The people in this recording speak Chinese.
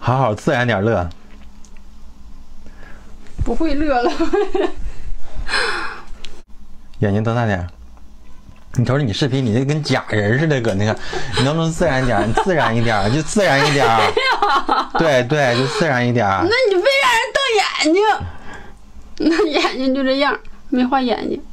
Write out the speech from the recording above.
好好自然点乐。 不会乐了。 眼睛瞪大点。你瞅瞅你视频，你这跟假人似的，搁那个，你能不能自然点？你自然一点，就自然一点。对对，就自然一点。 那你非让人瞪眼睛？那眼睛就这样，没画眼睛。